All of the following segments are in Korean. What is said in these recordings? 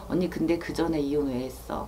언니 근데 그 전에 이혼 왜 했어?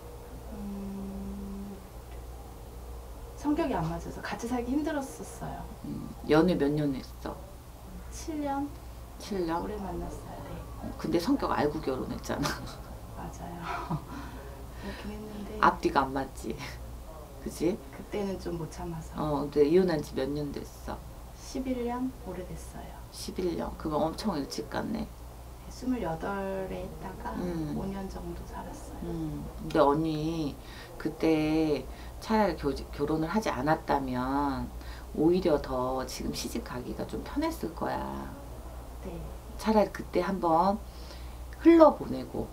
성격이 안 맞아서 같이 살기 힘들었었어요. 연애 몇 년 했어? 7년? 7년? 오래 만났어요. 네. 근데 성격 알고 결혼했잖아. 맞아요. 그렇긴 했는데 앞뒤가 안 맞지? 그지? 그때는 좀 못 참아서. 근데 이혼한 지 몇 년 됐어? 11년? 오래됐어요. 11년? 그거 엄청 일찍 갔네. 28에 했다가 5년 정도 살았어요. 근데 언니 그때 차라리 결혼을 하지 않았다면 오히려 더 지금 시집 가기가 좀 편했을 거야. 네. 차라리 그때 한번 흘러보내고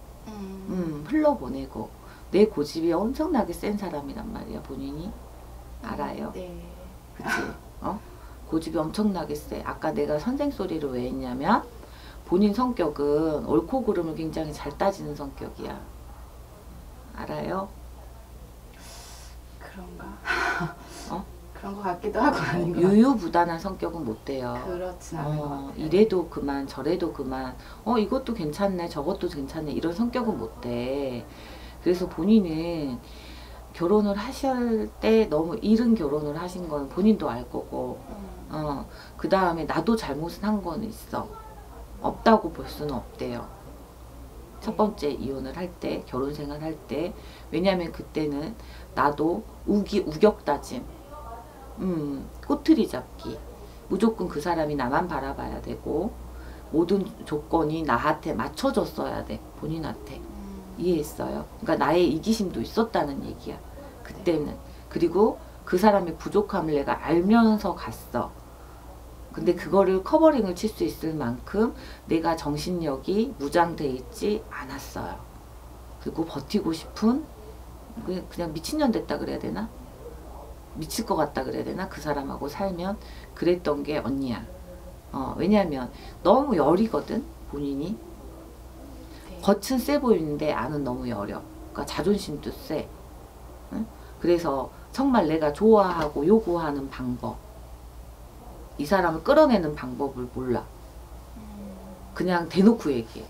흘러보내고. 내 고집이 엄청나게 센 사람이란 말이야. 본인이 알아요. 네. 그치? 고집이 엄청나게 세. 아까 내가 선생 소리를 왜 했냐면 본인 성격은 옳고 그름을 굉장히 잘 따지는 성격이야. 알아요? 그런가? 어? 그런 것 같기도 하고 아닌 것 같아요. 유유부단한 성격은 못 돼요. 그렇진 않은 것 같아요. 이래도 그만 저래도 그만 이것도 괜찮네 저것도 괜찮네 이런 성격은 못 돼. 그래서 본인은 결혼을 하실 때 너무 이른 결혼을 하신 건 본인도 알 거고 그 다음에 나도 잘못은 한 건 있어. 없다고 볼 수는 없대요. 첫 번째 이혼을 할 때, 결혼 생활 할 때. 왜냐면 그때는 나도 우격다짐, 꼬투리 잡기, 무조건 그 사람이 나만 바라봐야 되고 모든 조건이 나한테 맞춰줬어야 돼. 본인한테. 이해했어요? 그러니까 나의 이기심도 있었다는 얘기야. 그때는. 그리고 그 사람의 부족함을 내가 알면서 갔어. 근데 그거를 커버링을 칠 수 있을 만큼 내가 정신력이 무장돼 있지 않았어요. 그리고 버티고 싶은 그냥 미친년 됐다 그래야 되나? 미칠 것 같다 그래야 되나? 그 사람하고 살면 그랬던 게 언니야. 왜냐면 너무 여리거든 본인이. 겉은 세 보이는데 안은 너무 여려. 그러니까 자존심도 세. 응? 그래서 정말 내가 좋아하고 요구하는 방법, 이 사람을 끌어내는 방법을 몰라. 그냥 대놓고 얘기해.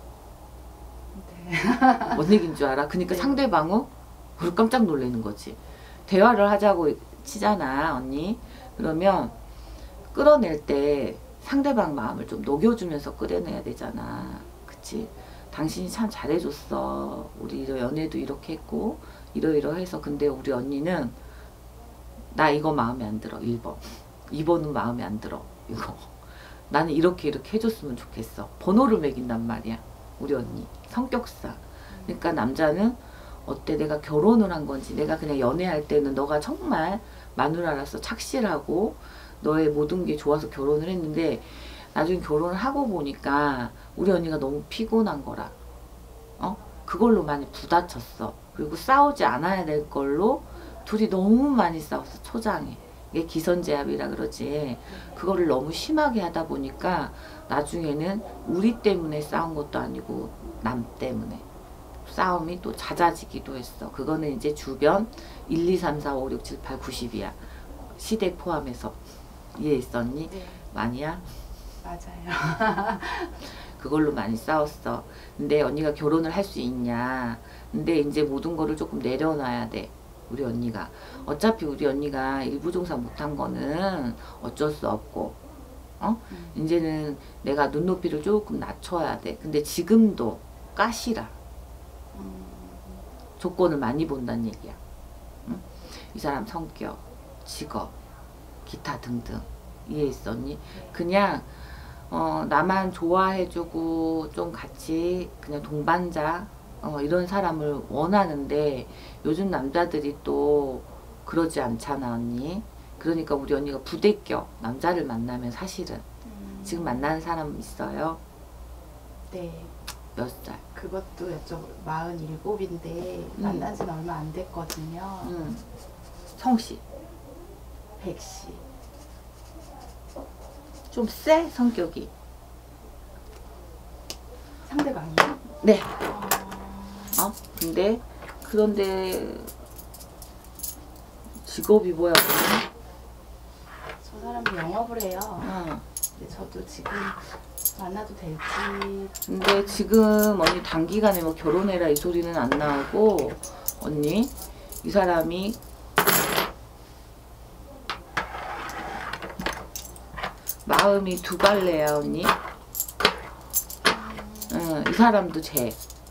네. 뭔 얘기인 줄 알아? 그러니까 네. 상대방은 그걸 깜짝 놀라는 거지. 대화를 하자고 치잖아 언니. 그러면 끌어낼 때 상대방 마음을 좀 녹여주면서 끌어내야 되잖아. 그치? 당신이 참 잘해줬어. 우리 연애도 이렇게 했고 이러이러해서. 근데 우리 언니는 나 이거 마음에 안 들어. 1번 2번은 마음에 안 들어. 이거 나는 이렇게 해줬으면 좋겠어. 번호를 매긴단 말이야 우리 언니 성격상. 그러니까 남자는 어때? 내가 결혼을 한 건지, 내가 그냥 연애할 때는 너가 정말 마누라라서 착실하고 너의 모든 게 좋아서 결혼을 했는데 나중에 결혼을 하고 보니까 우리 언니가 너무 피곤한 거라. 그걸로 많이 부다쳤어. 그리고 싸우지 않아야 될 걸로 둘이 너무 많이 싸웠어. 초장에. 이게 기선제압이라 그러지. 그거를 너무 심하게 하다 보니까 나중에는 우리 때문에 싸운 것도 아니고 남 때문에 싸움이 또 잦아지기도 했어. 그거는 이제 주변 1, 2, 3, 4, 5, 6, 7, 8, 90이야. 시댁 포함해서. 이해했었니? 네. 많이야? 맞아요. 그걸로 많이 싸웠어. 근데 언니가 결혼을 할 수 있냐. 근데 이제 모든 거를 조금 내려놔야 돼. 우리 언니가. 어차피 우리 언니가 일부종사 못한 거는 어쩔 수 없고 이제는 내가 눈높이를 조금 낮춰야 돼. 근데 지금도 까시라. 조건을 많이 본다는 얘기야. 응? 이 사람 성격, 직업, 기타 등등. 이해했었니? 그냥 나만 좋아해주고 좀 같이 그냥 동반자 이런 사람을 원하는데 요즘 남자들이 또 그러지 않잖아 언니. 그러니까 우리 언니가 부대껴. 남자를 만나면 사실은. 지금 만나는 사람 있어요? 네. 몇 살? 그것도 여쭤보 47인데 만난 지는 얼마 안 됐거든요. 성씨? 100시. 좀 세? 성격이? 상대방이요? 네. 근데 그런데 직업이 뭐야? 저 사람이 영업을 해요. 근데 저도 지금 만나도 될지. 근데 지금 언니 단기간에 뭐 결혼해라 이 소리는 안 나오고, 언니 이 사람이 마음이 두 갈래야 언니. 응, 이 사람도 쟤.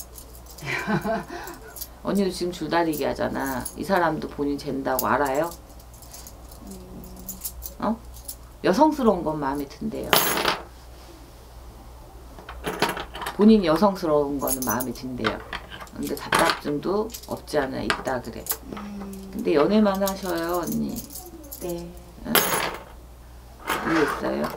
언니도 지금 줄다리기 하잖아. 이 사람도 본인 잰다고 알아요? 어? 여성스러운 건 마음에 든대요. 본인이 여성스러운 거는 마음에 든대요. 근데 답답증도 없지 않아 있다 그래. 근데 연애만 하셔요 언니. 네. 응? 이해했어요?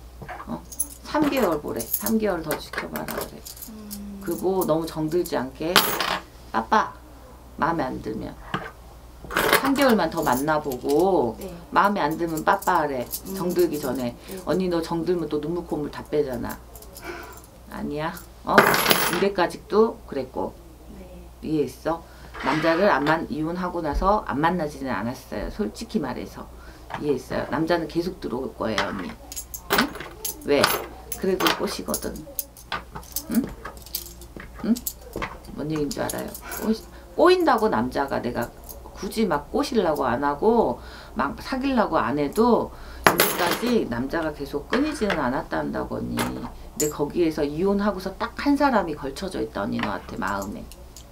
3개월 보래. 3개월 더 지켜봐라 그래. 그리고 너무 정들지 않게 빠빠 마음에 안 들면 3개월만 더 만나보고 네. 마음에 안 들면 빠빠하래. 정들기 전에. 네. 언니 너 정들면 또 눈물 콧물 다 빼잖아. 아니야? 이때까지도 그랬고. 네. 이해했어? 남자를 이혼하고 나서 안 만나지는 않았어요. 솔직히 말해서. 이해했어요? 남자는 계속 들어올 거예요 언니. 응? 왜? 그래도 꼬시거든. 응? 응? 뭔 얘기인 줄 알아요? 꼬인다고 남자가 내가 굳이 막 꼬시려고 안 하고 막 사귀려고 안 해도 여기까지 남자가 계속 끊이지는 않았단다고 언니. 근데 거기에서 이혼하고서 딱 한 사람이 걸쳐져 있다 언니 너한테 마음에.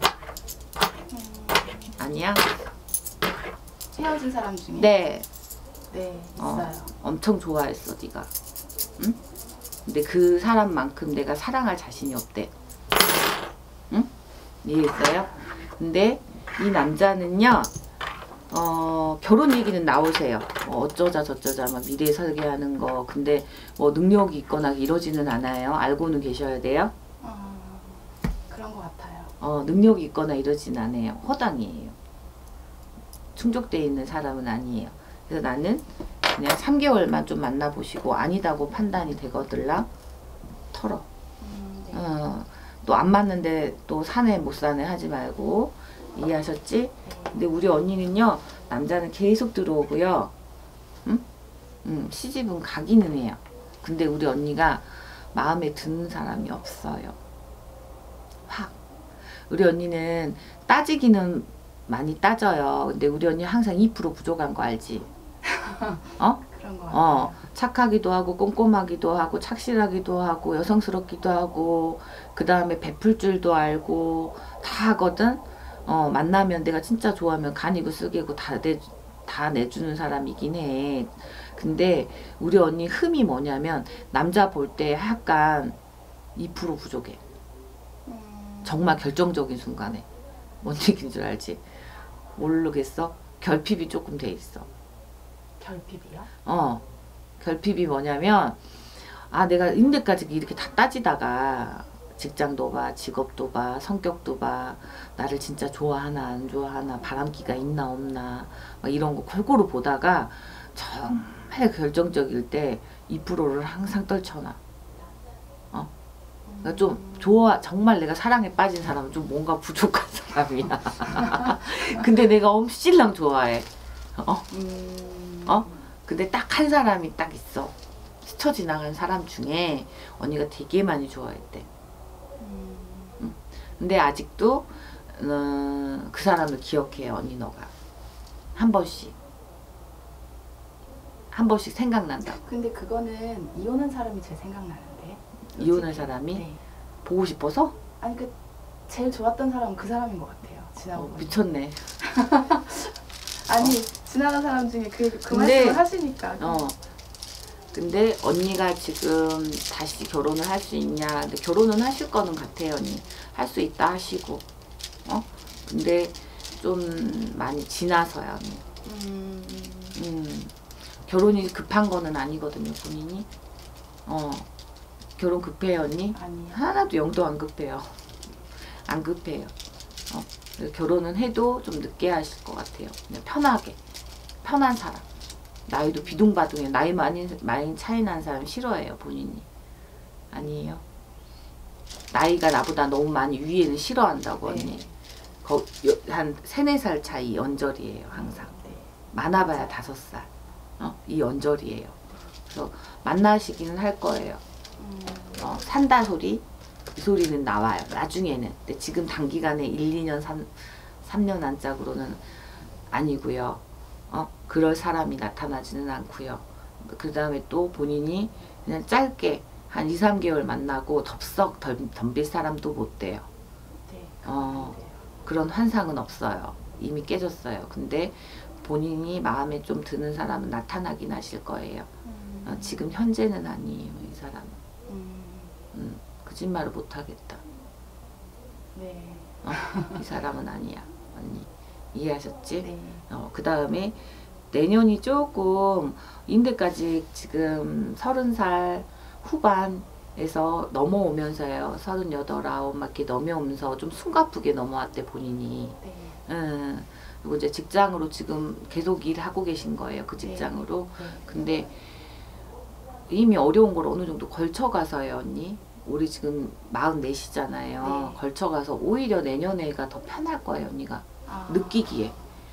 아니야? 헤어진 사람 중에? 네. 네, 있어요. 엄청 좋아했어 네가. 응? 근데 그 사람만큼 내가 사랑할 자신이 없대. 응? 이해했어요? 근데 이 남자는요 결혼 얘기는 나오세요. 어쩌자 저쩌자 막 미래 설계하는 거. 근데 뭐 능력이 있거나 이러지는 않아요. 알고는 계셔야 돼요. 그런 것 같아요. 능력이 있거나 이러진 않아요. 허당이에요. 충족되어 있는 사람은 아니에요. 그래서 나는 그냥 3개월만 좀 만나보시고 아니다고 판단이 되거들라 털어. 네. 또 안 맞는데 또 사내 못 사내 하지 말고. 이해하셨지? 근데 우리 언니는요 남자는 계속 들어오고요. 응? 시집은 가기는 해요. 근데 우리 언니가 마음에 드는 사람이 없어요. 확. 우리 언니는 따지기는 많이 따져요. 근데 우리 언니 항상 2% 부족한 거 알지? 그런 것 같아요. 착하기도 하고 꼼꼼하기도 하고 착실하기도 하고 여성스럽기도 하고 그 다음에 베풀 줄도 알고 다 하거든. 만나면 내가 진짜 좋아하면 간이고 쓰개고 다 내주는 사람이긴 해. 근데 우리 언니 흠이 뭐냐면 남자 볼 때 약간 2% 부족해. 정말 결정적인 순간에. 뭔 얘기인 줄 알지? 모르겠어? 결핍이 조금 돼 있어. 결핍이요? 결핍이 뭐냐면 내가 인데까지 이렇게 다 따지다가 직장도 봐, 직업도 봐, 성격도 봐, 나를 진짜 좋아하나 안 좋아하나, 바람기가 있나 없나 막 이런 거 골고루 보다가 정말 결정적일 때 2%를 항상 떨쳐놔. 그러니까 좀 정말 내가 사랑에 빠진 사람은 좀 뭔가 부족한 사람이야. 근데 내가 엄실랑 좋아해. 근데 딱 한 사람이 딱 있어. 스쳐 지나간 사람 중에 언니가 되게 많이 좋아했대. 근데 아직도 그 사람을 기억해 언니 너가. 한 번씩 생각난다고. 근데 그거는 이혼한 사람이 제일 생각나는데. 이혼한 사람이? 네. 보고 싶어서? 아니 제일 좋았던 사람은 그 사람인 것 같아요. 지나고 보니. 미쳤네. 아니 지나간 사람 중에 그 근데, 말씀을 하시니까. 근데 언니가 지금 다시 결혼을 할 수 있냐? 근데 결혼은 하실 거는 같아요 언니. 할 수 있다 하시고. 근데 좀 많이 지나서야 언니. 결혼이 급한 거는 아니거든요 본인이. 결혼 급해요 언니? 아니요. 하나도 영도 안 급해요. 안 급해요. 결혼은 해도 좀 늦게 하실 것 같아요. 그냥 편하게. 편한 사람. 나이도 비둥바둥해. 나이 많이 차이 난 사람 싫어해요 본인이. 아니에요. 나이가 나보다 너무 많이 위에는 싫어한다고 언니. 한 3, 4살 차이 연절이에요 항상. 네. 많아봐야 5살. 이 연절이에요. 그래서 만나시기는 할 거예요. 산다 소리 이 소리는 나와요. 나중에는. 근데 지금 단기간에 1, 2년, 3년 안짝으로는 아니고요. 그럴 사람이 나타나지는 않고요. 그 다음에 또 본인이 그냥 짧게 한 2, 3개월 만나고 덥석 덤빌 사람도 못 돼요. 네. 그런 환상은 없어요. 이미 깨졌어요. 근데 본인이 마음에 좀 드는 사람은 나타나긴 하실 거예요. 지금 현재는 아니에요. 이 사람은. 거짓말을 못하겠다. 네. 이 사람은 아니야. 언니 이해하셨지? 네. 그 다음에 내년이 조금 인대까지 지금 30살 후반에서 넘어오면서요. 38, 9 막 이렇게 넘어오면서 좀 숨가쁘게 넘어왔대 본인이. 네. 그리고 이제 직장으로 지금 계속 일하고 계신 거예요. 그 직장으로. 네. 근데 이미 어려운 걸 어느 정도 걸쳐가서요, 언니. 우리 지금 44이잖아요. 네. 걸쳐가서 오히려 내년에가 더 편할 거예요, 언니가. 느끼기에.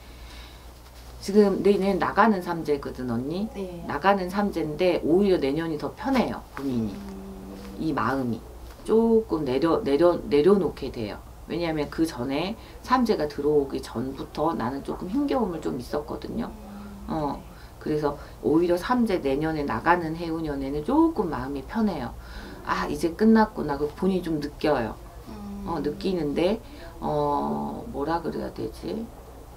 지금 내년 나가는 삼재거든, 언니. 네. 나가는 삼재인데 오히려 내년이 더 편해요, 본인이. 이 마음이. 조금 내려놓게 돼요. 왜냐하면 그 전에 삼재가 들어오기 전부터 나는 조금 힘겨움을 좀 있었거든요. 그래서 오히려 삼재 내년에 나가는 해운년에는 조금 마음이 편해요. 아, 이제 끝났구나. 그 본인이 좀 느껴요. 느끼는데, 뭐라 그래야 되지?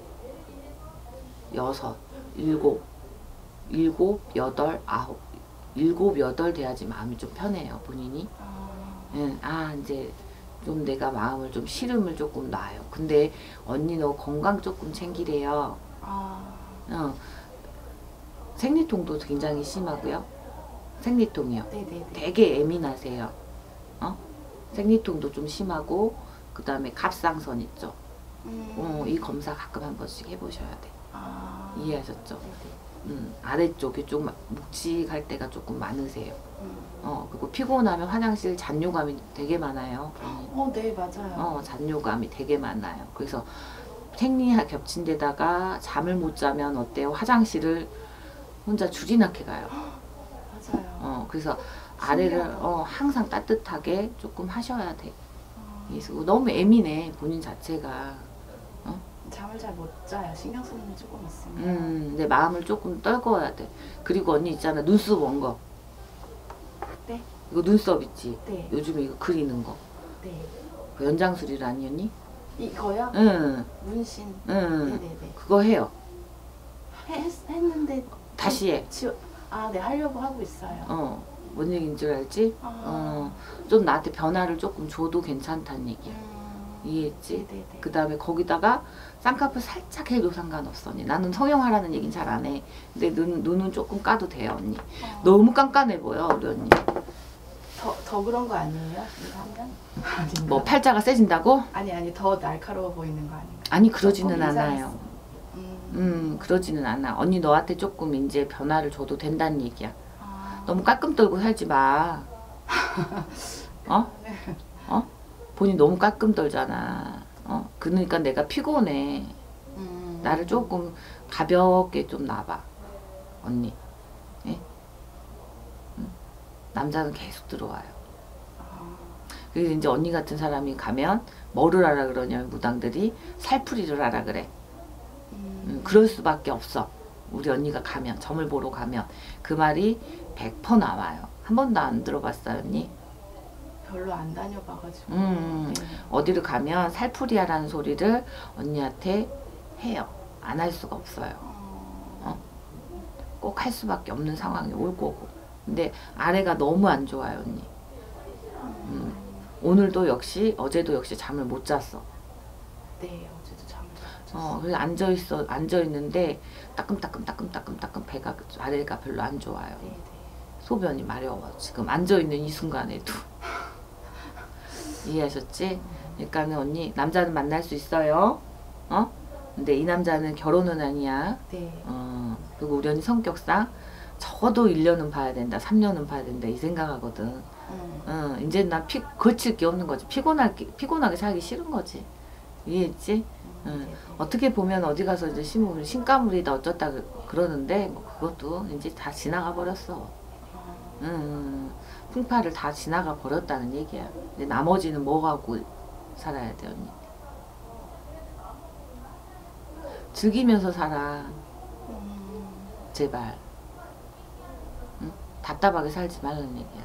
6, 7, 7, 8, 9. 7, 8 돼야지 마음이 좀 편해요, 본인이. 이제 좀 내가 마음을 좀 시름을 조금 놔요. 근데 언니 너 건강 조금 챙기래요. 생리통도 굉장히 심하고요. 생리통이요. 네네네. 되게 예민하세요. 생리통도 좀 심하고 그 다음에 갑상선 있죠. 이 검사 가끔 한 번씩 해보셔야 돼. 이해하셨죠? 아래쪽이 좀 묵직할 때가 조금 많으세요. 그리고 피곤하면 화장실 잔뇨감이 되게 많아요. 네, 맞아요. 잔뇨감이 되게 많아요. 그래서 생리가 겹친 데다가 잠을 못 자면 어때요? 화장실을 혼자 줄이나게 가요. 맞아요. 그래서 아래를 신기하다. 항상 따뜻하게 조금 하셔야 돼. 그래서 너무 예민해 본인 자체가. 잠을 잘 못 자요. 신경 쓰는 게 조금 있으면. 내 마음을 조금 떨궈야 돼. 그리고 언니 있잖아, 눈썹 원 거. 네. 이거 눈썹 있지? 네. 요즘에 이거 그리는 거. 네. 그 연장술일 아니었니? 이거요? 응. 문신. 응. 네네네. 그거 해요. 했는데 다시 해. 네, 하려고 하고 있어요. 뭔 얘기인 줄 알지? 좀 나한테 변화를 조금 줘도 괜찮다는 얘기야. 이해했지? 네네네. 그 다음에 거기다가 쌍꺼풀 살짝 해도 상관없어, 언니. 나는 성형하라는 얘기는 잘 안 해. 근데 눈은 조금 까도 돼요, 언니. 너무 깐깐해 보여, 우리 언니. 더 그런 거 아니에요? 이거 하면? 아닌가? 뭐 팔자가 세진다고? 아니 더 날카로워 보이는 거 아닌가? 아니, 그러지는 조금 않아요. 그러지는 않아. 언니 너한테 조금 이제 변화를 줘도 된다는 얘기야. 너무 깔끔 떨고 살지 마. 본인 너무 깔끔 떨잖아. 그러니까 내가 피곤해. 나를 조금 가볍게 좀 놔봐, 언니. 예? 남자는 계속 들어와요. 그래서 이제 언니 같은 사람이 가면 뭐를 하라 그러냐면 무당들이 살풀이를 하라 그래. 그럴 수밖에 없어. 우리 언니가 가면, 점을 보러 가면 그 말이 100% 나와요. 한 번도 안 들어봤어요, 언니? 별로 안 다녀봐가지고. 어디를 가면 살풀이하라는 소리를 언니한테 해요. 안 할 수가 없어요. 꼭 할 수밖에 없는 상황이 올 거고. 근데 아래가 너무 안 좋아요, 언니. 오늘도 역시, 어제도 역시 잠을 못 잤어. 네, 어제도 잠을 못 잤어요. 그래서 앉아있는데 따끔따끔 배가, 아래가 별로 안 좋아요. 네네. 소변이 마려워. 지금 앉아있는 이 순간에도. 이해하셨지? 그러니까는 언니, 남자는 만날 수 있어요. 근데 이 남자는 결혼은 아니야. 네. 그리고 우리 언니 성격상 적어도 1년은 봐야 된다, 3년은 봐야 된다, 이 생각하거든. 이제 나 거칠 게 없는 거지. 피곤하게 살기 싫은 거지. 이해했지? 어떻게 보면 어디 가서 이제 신가물이다 어쩌다 그러는데, 뭐 그것도 이제 다 지나가 버렸어. 풍파를 다 지나가 버렸다는 얘기야. 근데 나머지는 뭐 갖고 살아야 돼 언니? 즐기면서 살아. 제발. 응? 답답하게 살지 말라는 얘기야.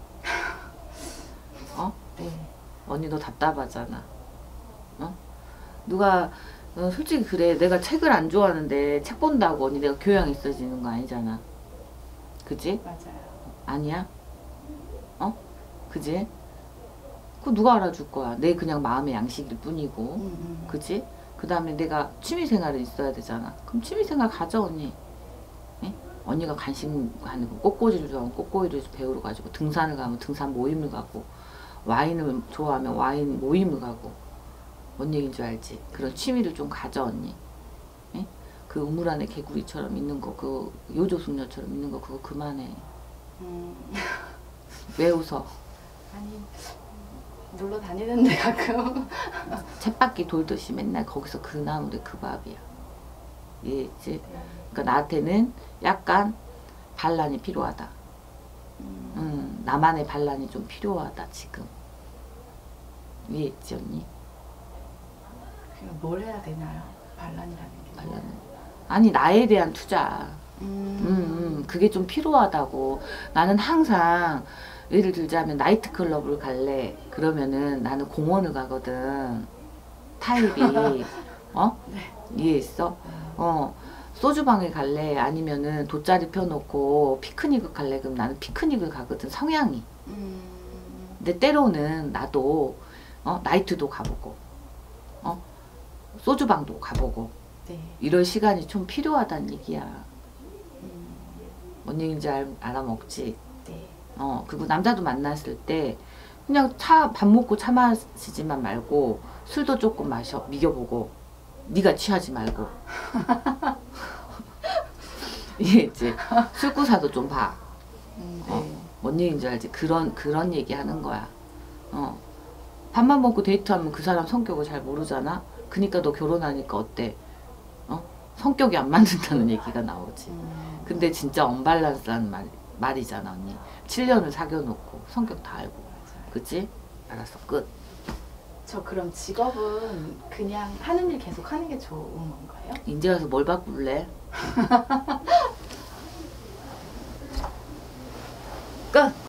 어? 네. 언니 너 답답하잖아. 어? 누가 솔직히 그래. 내가 책을 안 좋아하는데 책 본다고 언니 내가 교양 있어지는 거 아니잖아. 그지? 맞아요. 아니야? 어? 그지? 그거 누가 알아줄 거야. 내 그냥 마음의 양식일 뿐이고. 그지? 그 다음에 내가 취미생활은 있어야 되잖아. 그럼 취미생활 가져 언니. 예? 언니가 관심 가는 거 꽃꽂이를 좋아하면 꽃꽂이를 배우러 가지고 등산을 가면 등산 모임을 가고 와인을 좋아하면 와인 모임을 가고 뭔 얘기인 줄 알지? 그런 취미를 좀 가져 언니. 예? 그 우물 안에 개구리처럼 있는 거 그 요조숙녀처럼 있는 거 그거 그만해. 왜 웃어? 아니 놀러 다니는데 가끔 쳇바퀴 돌듯이 맨날 거기서 그 나물에 그 밥이야. 이해했지? 그러니까 나한테는 약간 반란이 필요하다. 나만의 반란이 좀 필요하다 지금. 이해했지 언니? 그냥 뭘 해야 되나요? 반란이라는 게. 반란은 아니 나에 대한 투자. 그게 좀 필요하다고. 나는 항상 예를 들자면 나이트클럽을 갈래 그러면은 나는 공원을 가거든. 타입이 어? 네. 이해했어? 소주방에 갈래 아니면은 돗자리 펴놓고 피크닉을 갈래 그럼 나는 피크닉을 가거든. 성향이. 근데 때로는 나도 나이트도 가보고 소주방도 가보고 네. 이럴 시간이 좀 필요하다는 얘기야. 뭔 얘기인지 알아먹지? 네. 그리고 남자도 만났을 때 그냥 밥 먹고 차 마시지만 말고 술도 조금 미겨보고 네가 취하지 말고. 이해했지? 술구사도 좀 봐. 네. 뭔 얘기인지 알지? 그런 얘기 하는 거야. 밥만 먹고 데이트하면 그 사람 성격을 잘 모르잖아? 그니까 너 결혼하니까 어때? 성격이 안 맞는다는 얘기가 나오지. 근데 진짜 언밸런스한 말이잖아 언니. 7년을 사귀어놓고 성격 다 알고. 그치? 알았어 끝. 저 그럼 직업은 그냥 하는 일 계속 하는 게 좋은 건가요? 이제 와서 뭘 바꿀래? 끝!